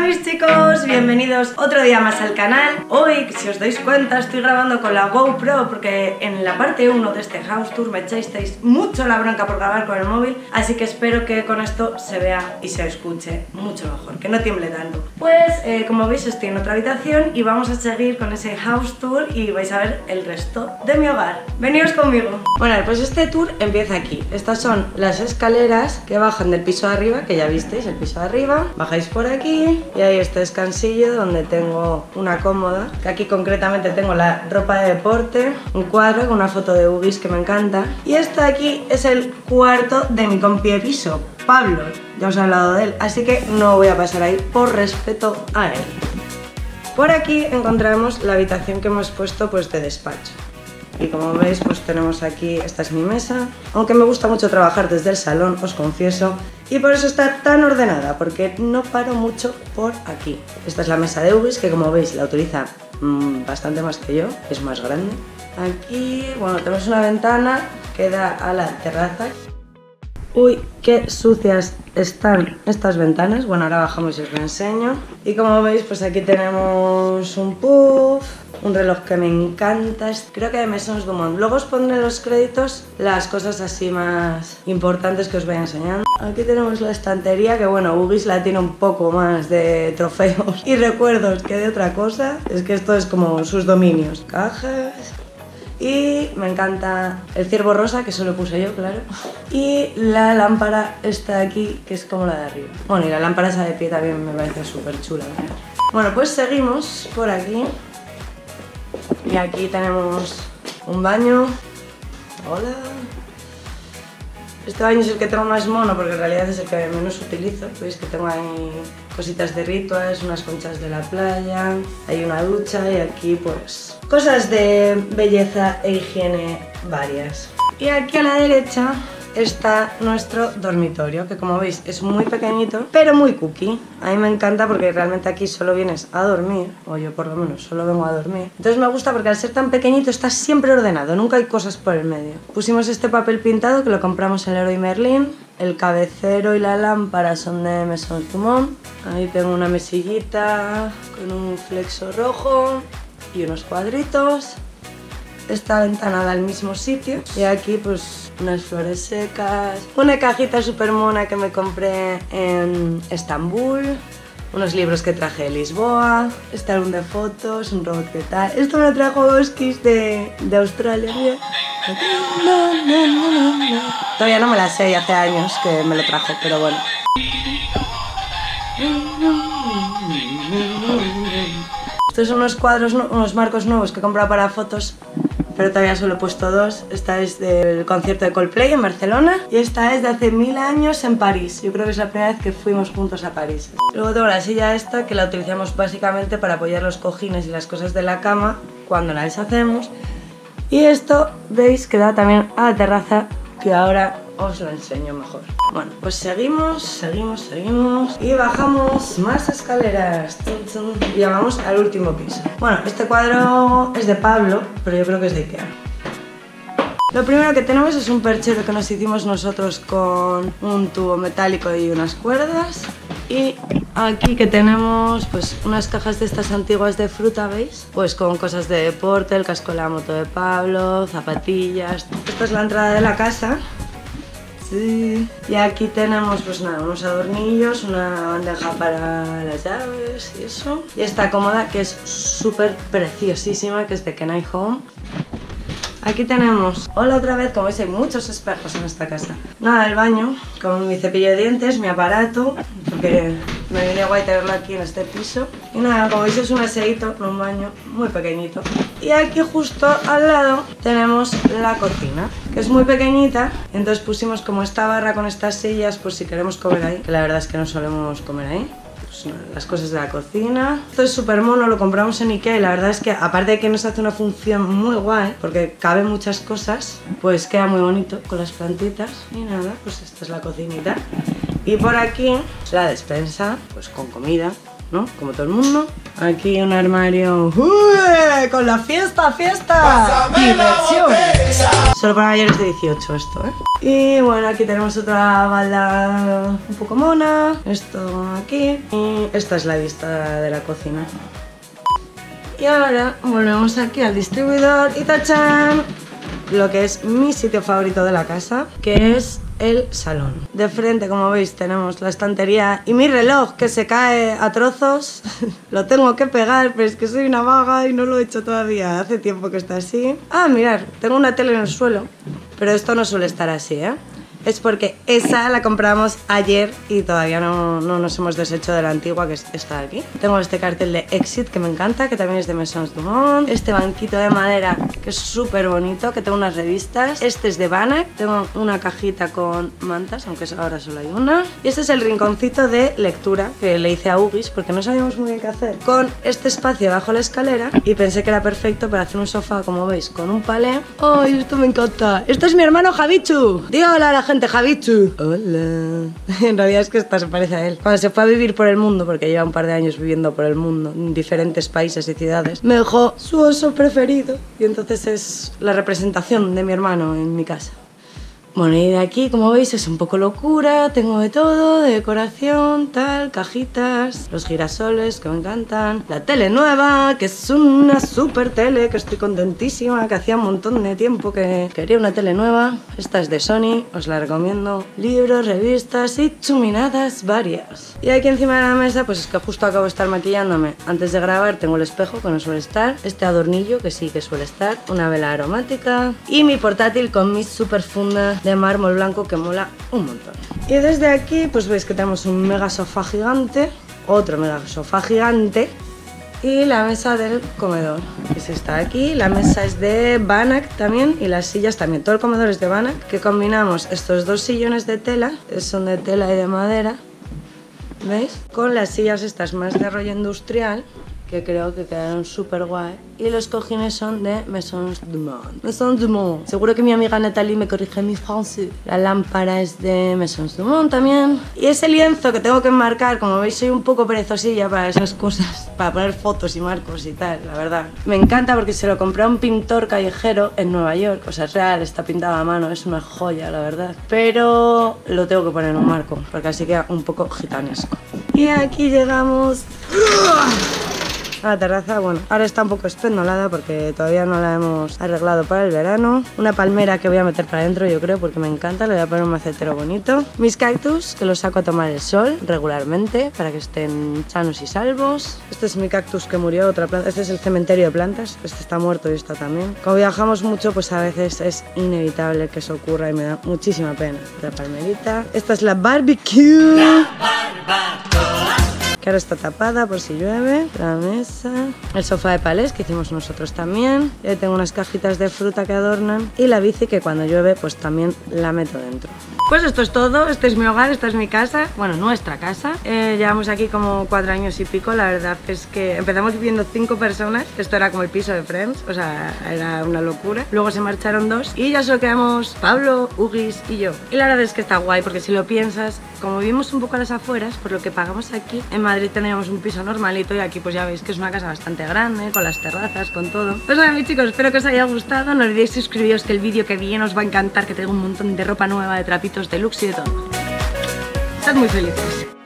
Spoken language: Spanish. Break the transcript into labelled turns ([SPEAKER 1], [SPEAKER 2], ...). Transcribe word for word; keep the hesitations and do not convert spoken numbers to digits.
[SPEAKER 1] mis chicos, bienvenidos otro día más al canal. Hoy, si os dais cuenta, estoy grabando con la GoPro porque en la parte uno de este house tour me echasteis mucho la bronca por grabar con el móvil, así que espero que con esto se vea y se escuche mucho mejor, que no tiemble tanto. Pues eh, como veis estoy en otra habitación y vamos a seguir con ese house tour y vais a ver el resto de mi hogar. Veníos conmigo. Bueno, pues este tour empieza aquí. Estas son las escaleras que bajan del piso de arriba, que ya visteis el piso de arriba. Bajáis por aquí y hay este descansillo donde tengo una cómoda, que aquí concretamente tengo la ropa de deporte, un cuadro con una foto de Ugis que me encanta. Y este de aquí es el cuarto de mi compi de piso, Pablo. Ya os he hablado de él, así que no voy a pasar ahí por respeto a él. Por aquí encontramos la habitación que hemos puesto pues de despacho. Y como veis, pues tenemos aquí, esta es mi mesa, aunque me gusta mucho trabajar desde el salón, os confieso, y por eso está tan ordenada, porque no paro mucho por aquí. Esta es la mesa de Ugis, que como veis la utiliza mmm, bastante más que yo, es más grande. Aquí, bueno, tenemos una ventana que da a la terraza. Uy, qué sucias están estas ventanas. Bueno, ahora bajamos y os lo enseño. Y como veis, pues aquí tenemos un puff, un reloj que me encanta, creo que de Maisons du Monde. Luego os pondré en los créditos las cosas así más importantes que os voy enseñando. Aquí tenemos la estantería, que bueno, Ugis la tiene un poco más de trofeos y recuerdos que de otra cosa. Es que esto es como sus dominios. Cajas. Y me encanta el ciervo rosa, que eso lo puse yo, claro. Y la lámpara esta de aquí, que es como la de arriba. Bueno, y la lámpara esa de pie también me parece súper chula, ¿verdad? Bueno, pues seguimos por aquí. Y aquí tenemos un baño. Hola. Este baño es el que tengo más mono porque en realidad es el que menos utilizo. Veis que tengo ahí cositas de rituales, unas conchas de la playa, hay una ducha y aquí pues cosas de belleza e higiene varias. Y aquí a la derecha está nuestro dormitorio, que como veis es muy pequeñito, pero muy cookie. A mí me encanta porque realmente aquí solo vienes a dormir, o yo por lo menos solo vengo a dormir. Entonces me gusta porque al ser tan pequeñito está siempre ordenado, nunca hay cosas por el medio. Pusimos este papel pintado que lo compramos en Leroy Merlin. El cabecero y la lámpara son de Maisons du Monde. Ahí tengo una mesillita con un flexo rojo y unos cuadritos. Esta ventana da al mismo sitio y aquí pues unas flores secas, una cajita súper mona que me compré en Estambul, unos libros que traje de Lisboa, este álbum de fotos, un robot que tal. Esto me lo trajo Oskis de, de Australia. Todavía no me la sé y hace años que me lo trajo, pero bueno. Estos son unos cuadros, unos marcos nuevos que he comprado para fotos, pero todavía solo he puesto dos. Esta es del concierto de Coldplay en Barcelona y esta es de hace mil años en París. Yo creo que es la primera vez que fuimos juntos a París. Luego tengo la silla esta, que la utilizamos básicamente para apoyar los cojines y las cosas de la cama cuando la deshacemos. Y esto, veis, que da también a la terraza, que ahora os lo enseño mejor. Bueno, pues seguimos, seguimos, seguimos y bajamos más escaleras y ya vamos al último piso. Bueno, este cuadro es de Pablo, pero yo creo que es de Ikea. Lo primero que tenemos es un perchero que nos hicimos nosotros con un tubo metálico y unas cuerdas. Y aquí que tenemos pues unas cajas de estas antiguas de fruta, ¿veis? Pues con cosas de deporte, el casco de la moto de Pablo, zapatillas. Esta es la entrada de la casa. Sí. Y aquí tenemos pues nada, unos adornillos, una bandeja para las llaves y eso. Y esta cómoda que es súper preciosísima, que es de Kenai Home. Aquí tenemos, hola otra vez, como veis hay muchos espejos en esta casa. Nada, el baño, con mi cepillo de dientes, mi aparato, porque me viene guay tenerlo aquí en este piso. Y nada, como veis es un aseíto, un baño muy pequeñito. Y aquí justo al lado tenemos la cocina, que es muy pequeñita. Entonces pusimos como esta barra con estas sillas, por si queremos comer ahí, que la verdad es que no solemos comer ahí. Las cosas de la cocina. Esto es súper mono, lo compramos en Ikea y la verdad es que aparte de que nos hace una función muy guay, porque caben muchas cosas, pues queda muy bonito con las plantitas. Y nada, pues esta es la cocinita. Y por aquí la despensa, pues con comida. ¿no? Como todo el mundo. Aquí un armario. ¡Uy! ¡Con la fiesta, fiesta! ¡Diversión! Solo para mayores de dieciocho esto, ¿eh? Y bueno, aquí tenemos otra balda un poco mona. Esto aquí. Y esta es la vista de la cocina. Y ahora volvemos aquí al distribuidor y tachan lo que es mi sitio favorito de la casa, que es el salón. De frente, como veis, tenemos la estantería y mi reloj que se cae a trozos. Lo tengo que pegar, pero es que soy una vaga y no lo he hecho todavía. Hace tiempo que está así. Ah, mirad, tengo una tele en el suelo, pero esto no suele estar así, ¿eh? Es porque esa la compramos ayer y todavía no, no nos hemos deshecho de la antigua, que es esta de aquí. Tengo este cartel de Exit que me encanta, que también es de Maisons du Monde. Este banquito de madera que es súper bonito, que tengo unas revistas. Este es de Banach, tengo una cajita con mantas, aunque ahora solo hay una. Y este es el rinconcito de lectura que le hice a Ugis porque no sabíamos muy bien qué hacer. Con este espacio bajo la escalera y pensé que era perfecto para hacer un sofá, como veis, con un palé. ¡Ay, esto me encanta! Este es mi hermano Javichu. Di hola a la gente, Javichu. Hola. En realidad es que esta se parece a él. Cuando se fue a vivir por el mundo, porque lleva un par de años viviendo por el mundo, en diferentes países y ciudades, me dejó su oso preferido. Y entonces es la representación de mi hermano en mi casa. Bueno, y de aquí, como veis, es un poco locura, tengo de todo, de decoración, tal, cajitas, los girasoles que me encantan, la tele nueva, que es una super tele, que estoy contentísima, que hacía un montón de tiempo que quería una tele nueva. Esta es de Sony, os la recomiendo. Libros, revistas y chuminadas varias. Y aquí encima de la mesa, pues es que justo acabo de estar maquillándome. Antes de grabar tengo el espejo, que no suele estar, este adornillo, que sí que suele estar, una vela aromática y mi portátil con mi super funda de mármol blanco que mola un montón. Y desde aquí pues veis que tenemos un mega sofá gigante, otro mega sofá gigante y la mesa del comedor, que se está aquí. La mesa es de Banach también y las sillas también. Todo el comedor es de Banach, que combinamos estos dos sillones de tela, son de tela y de madera, ¿veis? Con las sillas estas más de rollo industrial, que creo que quedaron súper guay. Y los cojines son de Maisons du Monde. Maisons du Monde. Seguro que mi amiga Natalie me corrige mi francés. La lámpara es de Maisons du Monde también. Y ese lienzo que tengo que enmarcar, como veis soy un poco perezosilla para esas cosas, para poner fotos y marcos y tal, la verdad. Me encanta porque se lo compré a un pintor callejero en Nueva York. O sea, es real, está pintado a mano, es una joya, la verdad. Pero lo tengo que poner en un marco, porque así queda un poco gitanesco. Y aquí llegamos a la terraza. Bueno, ahora está un poco espendolada porque todavía no la hemos arreglado para el verano. Una palmera que voy a meter para adentro, yo creo, porque me encanta. Le voy a poner un macetero bonito. Mis cactus, que los saco a tomar el sol regularmente para que estén sanos y salvos. Este es mi cactus que murió, otra planta. Este es el cementerio de plantas. Este está muerto y esta también. Como viajamos mucho, pues a veces es inevitable que eso ocurra y me da muchísima pena. La palmerita. Esta es la barbecue. La que ahora está tapada por si llueve. La mesa, el sofá de palés que hicimos nosotros también. Y ahí tengo unas cajitas de fruta que adornan. Y la bici que cuando llueve pues también la meto dentro. Pues esto es todo, este es mi hogar, esta es mi casa, bueno, nuestra casa. Eh, llevamos aquí como cuatro años y pico, la verdad es que empezamos viviendo cinco personas, esto era como el piso de Friends, o sea, era una locura. Luego se marcharon dos y ya solo quedamos Pablo, Ugis y yo. Y la verdad es que está guay porque si lo piensas, como vivimos un poco a las afueras, por lo que pagamos aquí, en Madrid teníamos un piso normalito y aquí pues ya veis que es una casa bastante grande, con las terrazas, con todo. Pues nada, mis chicos, espero que os haya gustado, no olvidéis suscribiros que el vídeo que viene os va a encantar, que tengo un montón de ropa nueva, de trapitos deluxe y de todo. Estad muy felices.